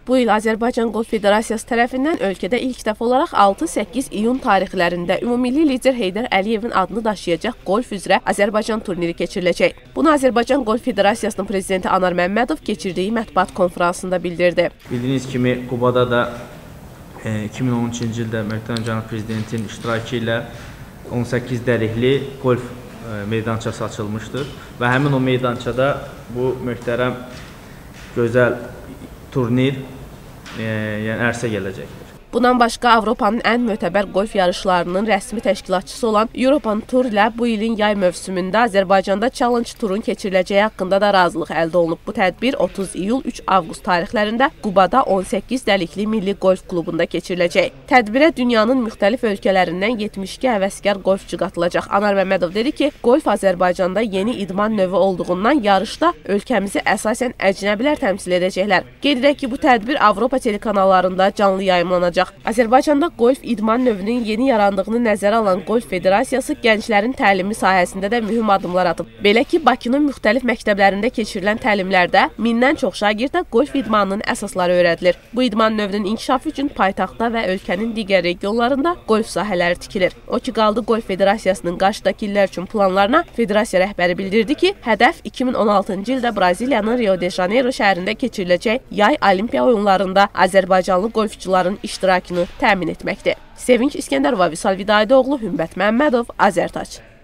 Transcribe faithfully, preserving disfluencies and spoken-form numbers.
Bu il Azərbaycan Qolf Federasiyası tərəfindən ölkədə ilk dəfə olaraq altı səkkiz iyun tarixlərində ümumilli lider Heydər Əliyevin adını daşıyacaq qolf üzrə Azərbaycan turniri keçiriləcək. Bunu Azərbaycan Qolf Federasiyasının prezidenti Anar Məmmədov keçirdiyi mətbuat konfransında bildirdi. Bildiyiniz kimi Qubada da iki min on üçüncü ildə möhtərəm cənab prezidentin iştirakı ilə on səkkiz dəlikli qolf meydançası açılmışdır və həmin o meydançada bu möhtərəm gözəl turnir yəni ərsə gələcəkdir. Bundan başqa Avropanın ən mötəbər qolf yarışlarının rəsmi təşkilatçısı olan European Tour ilə bu ilin yay mövsümündə Azərbaycanda Challenge Turun keçiriləcəyi haqqında da razılıq əldə olunub. Bu tədbir otuz iyul üç avqust tarixlərində Qubada on səkkiz dəlikli Milli Qolf Klubunda keçiriləcək. Tədbirə dünyanın müxtəlif ölkələrindən yetmiş iki həvəskar qolfçu qatılacaq. Anar Məmmədov dedi ki, qolf Azərbaycanda yeni idman növü olduğundan yarışda ölkəmizi əsasən əcnəbilər təmsil edəcəklər. Qeyd edək ki, bu tədbir Avropa telekanallarında canlı yayımlanacaq. Azərbaycanda qolf idman növünün yeni yarandığını nəzərə alan Qolf Federasiyası gənclərin təlimi sahəsində də mühüm addımlar atıb. Belə ki, Bakının müxtəlif məktəblərində keçirilən təlimlərdə mindən çox şagirdə qolf idmanının əsasları öyrədilir. Bu idman növünün inkişafı üçün paytaxtda və ölkənin digər regionlarında qolf sahələri tikilir. O ki qaldı Qolf Federasiyasının qarşıdakı illər üçün planlarına, federasiya rəhbəri bildirdi ki, hədəf iki min on altıncı ildə Braziliyanın Rio de Janeiro şəhərində keçiriləcək yay olimpiya oyunlarında Azərbaycanlı qolfçuların iştirakını təmin etməkdir. Sevinç İskəndərova, Vüsal Vidayədoğlu, Hümbət Məmmədov, Azərtac.